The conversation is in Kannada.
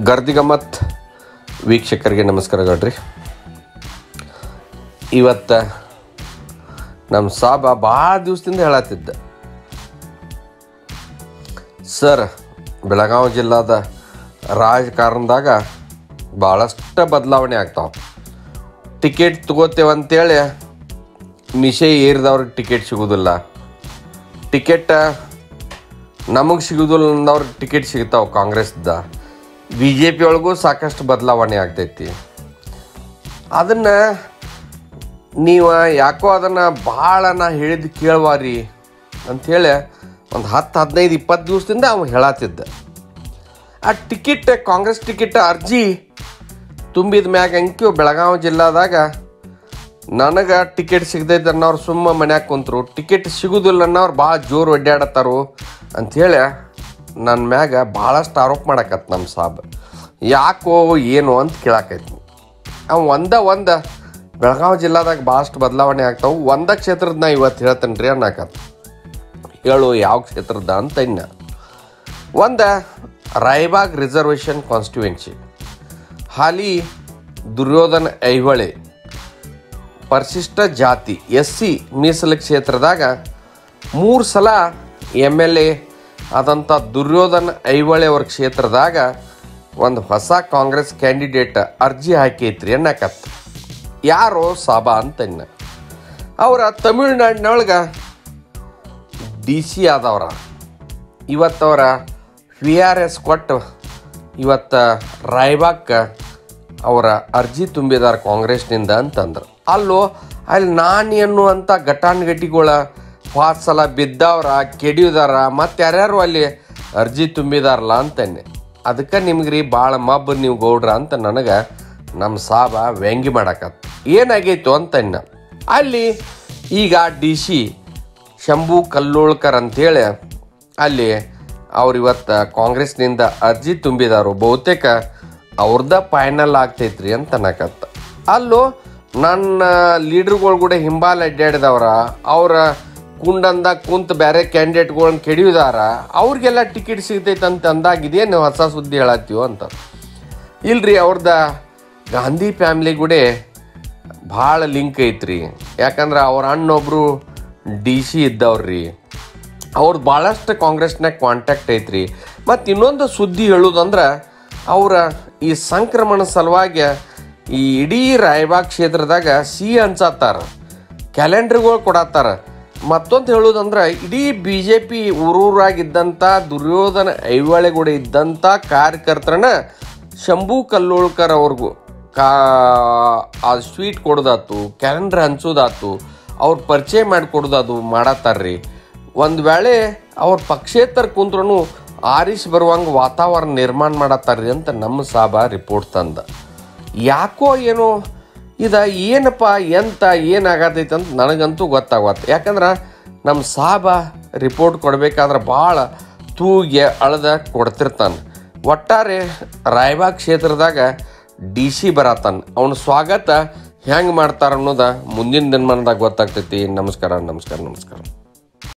ಗರ್ದಿ ಗಮ್ಮತ್ ವೀಕ್ಷಕರಿಗೆ ನಮಸ್ಕಾರಗಳ್ರಿ. ಇವತ್ತು ನಮ್ಮ ಸಾಬ ಭಾಳ ದಿವಸದಿಂದ ಹೇಳತ್ತಿದ್ದ, ಸರ್ ಬೆಳಗಾವಿ ಜಿಲ್ಲಾದ ರಾಜಕಾರಣದಾಗ ಭಾಳಷ್ಟು ಬದಲಾವಣೆ ಆಗ್ತಾವೆ. ಟಿಕೆಟ್ ತಗೋತೇವಂತೇಳಿ ಮಿಷೆ ಏರಿದವ್ರಿಗೆ ಟಿಕೆಟ್ ಸಿಗೋದಿಲ್ಲ, ಟಿಕೆಟ್ ನಮಗೆ ಸಿಗೋದಿಲ್ಲ ಅಂದವ್ರಿಗೆ ಟಿಕೆಟ್ ಸಿಗ್ತಾವೆ. ಕಾಂಗ್ರೆಸ್ದ ಬಿ ಜೆ ಪಿ ಒಳಗೂ ಸಾಕಷ್ಟು ಬದಲಾವಣೆ ಆಗ್ತೈತಿ. ಅದನ್ನು ನೀವು ಯಾಕೋ ಅದನ್ನು ಭಾಳ ನಾ ಹೇಳಿದ್ದು ಕೇಳುವಾರಿ ಅಂಥೇಳಿ ಒಂದು 10-15-20 ದಿವಸದಿಂದ ಅವ ಹೇಳತ್ತಿದ್ದ. ಆ ಟಿಕೆಟ್, ಕಾಂಗ್ರೆಸ್ ಟಿಕೆಟ್ ಅರ್ಜಿ ತುಂಬಿದ ಮ್ಯಾಗ ಅಂಕ್ಯೂ ಬೆಳಗಾವಿ ಜಿಲ್ಲಾದಾಗ ನನಗೆ ಟಿಕೆಟ್ ಸಿಗದೈತೆ ಅನ್ನೋರು ಸುಮ್ಮ ಮನ್ಯಾಗ ಕುಂತರು, ಟಿಕೆಟ್ ಸಿಗೋದಿಲ್ಲ ಅನ್ನೋರು ಭಾಳ ಜೋರು ಒಡ್ಡಾಡತ್ತಾರು ಅಂಥೇಳಿ ನನ್ನ ಮ್ಯಾಗ ಭಾಳಷ್ಟು ಆರೋಪ ಮಾಡಕತ್ತ ನಮ್ಮ ಸಾಬ್. ಯಾಕೋ ಏನು ಅಂತ ಕೇಳಾಕೈತಿ. ಅವ ಒಂದು ಬೆಳಗಾವಿ ಜಿಲ್ಲಾದಾಗ ಭಾಳಷ್ಟು ಬದಲಾವಣೆ ಆಗ್ತಾವೆ. ಒಂದ ಕ್ಷೇತ್ರದ ನಾ ಇವತ್ತು ಹೇಳ್ತೇನೆ ರೀ ಅನ್ನಕತ್ತ. ಹೇಳು ಯಾವ ಕ್ಷೇತ್ರದ ಅಂತ. ಒಂದು ರಾಯಬಾಗ್ ರಿಸರ್ವೇಷನ್ ಕಾನ್ಸ್ಟಿಟ್ಯೂನ್ಸಿ, ಹಾಲಿ ದುರ್ಯೋಧನ ಐಹೊಳೆ ಪರಿಶಿಷ್ಟ ಜಾತಿ SC ಮೀಸಲು ಕ್ಷೇತ್ರದಾಗ 3 ಸಲ MLA ಆದಂಥ ದುರ್ಯೋಧನ ಐಹೊಳೆ ಅವ್ರ ಕ್ಷೇತ್ರದಾಗ ಒಂದು ಹೊಸ ಕಾಂಗ್ರೆಸ್ ಕ್ಯಾಂಡಿಡೇಟ್ ಅರ್ಜಿ ಹಾಕೈತ್ರಿ ಅನ್ನಕತ್ತ. ಯಾರೋ ಸಾಬಾ ಅಂತನ್ನ. ಅವರ ತಮಿಳ್ನಾಡಿನೊಳಗೆ DC ಆದವ್ರ. ಇವತ್ತವರ VRS ಕೊಟ್ಟು ಇವತ್ತು ರಾಯಬಾಗ್ಗೆ ಅವರ ಅರ್ಜಿ ತುಂಬಿದಾರ ಕಾಂಗ್ರೆಸ್ನಿಂದ ಅಂತಂದ್ರು. ಅಲ್ಲಿ ನಾನು ಎನ್ನುವಂಥ ಘಟಾನುಘಟಿಗಳ ಪಾತ್ ಸಲ ಬಿದ್ದವ್ರ, ಕೆಡಿಯುದಾರ, ಮತ್ತು ಯಾರ್ಯಾರು ಅಲ್ಲಿ ಅರ್ಜಿ ತುಂಬಿದಾರಲ್ಲ ಅಂತನ್ನೆ. ಅದಕ್ಕೆ ನಿಮ್ಗೆ ರೀ ಭಾಳ ಮಬ್ಬು ನೀವು ಗೌಡ್ರ ಅಂತ ನನಗೆ ನಮ್ಮ ಸಾಬ ವ್ಯಂಗ್ಯ ಮಾಡಕತ್ತ. ಏನಾಗೈತು ಅಂತನ್ನ. ಅಲ್ಲಿ ಈಗ DC ಶಂಭು ಕಲ್ಲೋಳ್ಕರ್ ಅಂಥೇಳಿ ಅಲ್ಲಿ ಅವ್ರು ಇವತ್ತು ಕಾಂಗ್ರೆಸ್ನಿಂದ ಅರ್ಜಿ ತುಂಬಿದಾರು. ಬಹುತೇಕ ಅವ್ರದ್ದ ಫೈನಲ್ ಆಗ್ತೈತ್ರಿ ಅಂತ ಅನ್ನಕತ್ತ. ನನ್ನ ಲೀಡ್ರುಗಳು ಕೂಡ ಹಿಂಬಾಲ ಅಡ್ಡಾಡಿದವ್ರ, ಅವರ ಕುಂಡಂದಾಗ ಕುಂತು ಬೇರೆ ಕ್ಯಾಂಡಿಡೇಟ್ಗಳನ್ನ ಕೆಡಿಯುದಾರ, ಅವ್ರಿಗೆಲ್ಲ ಟಿಕೆಟ್ ಸಿಗ್ತೈತೆ ಅಂತ ಅಂದಾಗ ಇದೇನು ಹೊಸ ಸುದ್ದಿ ಹೇಳತ್ತೀವೋ ಅಂತ. ಇಲ್ರಿ, ಅವ್ರದ ಗಾಂಧಿ ಫ್ಯಾಮ್ಲಿ ಕೂಡ ಭಾಳ ಲಿಂಕ್ ಐತ್ರಿ. ಯಾಕಂದ್ರೆ ಅವ್ರ ಅಣ್ಣೊಬ್ಬರು DC ಇದ್ದವ್ರಿ. ಅವ್ರದ್ದು ಭಾಳಷ್ಟು ಕಾಂಗ್ರೆಸ್ನಾಗ ಕಾಂಟ್ಯಾಕ್ಟ್ ಐತ್ರಿ. ಮತ್ತು ಇನ್ನೊಂದು ಸುದ್ದಿ ಹೇಳೋದಂದ್ರೆ, ಅವರ ಈ ಸಂಕ್ರಮಣ ಸಲುವಾಗಿ ಈ ಇಡೀ ರಾಯಬಾಗ್ ಕ್ಷೇತ್ರದಾಗ ಸಿಹಿ ಹಂಚತ್ತಾರ, ಕ್ಯಾಲೆಂಡರ್ಗಳು ಕೊಡತ್ತಾರ. ಮತ್ತೊಂದು ಹೇಳೋದಂದ್ರೆ, ಇಡೀ BJP ಊರೂರಾಗಿದ್ದಂಥ ದುರ್ಯೋಧನ ಐಹೊಳೆಗೂಡ ಇದ್ದಂಥ ಕಾರ್ಯಕರ್ತರನ್ನ ಶಂಭು ಕಲ್ಲೋಳ್ಕರ್ ಅವ್ರಿಗೂ ಆ ಸ್ವೀಟ್ ಕೊಡೋದಾತು, ಕ್ಯಾಲೆಂಡರ್ ಹಂಚೋದಾತು, ಅವ್ರ ಪರಿಚಯ ಮಾಡಿಕೊಡೋದು ಮಾಡತ್ತಾರ್ರಿ. ಒಂದು ವೇಳೆ ಅವ್ರ ಪಕ್ಷೇತರ ಕುಂತ್ರೂ ಆರಿಸಿ ಬರುವಂಗೆ ವಾತಾವರಣ ನಿರ್ಮಾಣ ಮಾಡತ್ತಾರ್ರಿ ಅಂತ ನಮ್ಮ ಸಾಬ ರಿಪೋರ್ಟ್ ತಂದ. ಯಾಕೋ ಏನೋ ಏನಪ್ಪ ಏನಾಗತೈತೆ ಅಂತ ನನಗಂತೂ ಗೊತ್ತಾಗತ್ತೆ. ಯಾಕಂದ್ರೆ ನಮ್ಮ ಸಾಬ ರಿಪೋರ್ಟ್ ಕೊಡಬೇಕಾದ್ರೆ ಭಾಳ ತೂಗೆ ಅಳದ ಕೊಡ್ತಿರ್ತಾನೆ. ಒಟ್ಟಾರೆ ರಾಯಬಾಗ್ ಕ್ಷೇತ್ರದಾಗ DC ಬರತ್ತಾನ. ಅವನ ಸ್ವಾಗತ ಹೆಂಗೆ ಮಾಡ್ತಾರ ಅನ್ನೋದು ಮುಂದಿನ ದಿನಮಾನದಾಗ ಗೊತ್ತಾಗ್ತೈತಿ. ನಮಸ್ಕಾರ.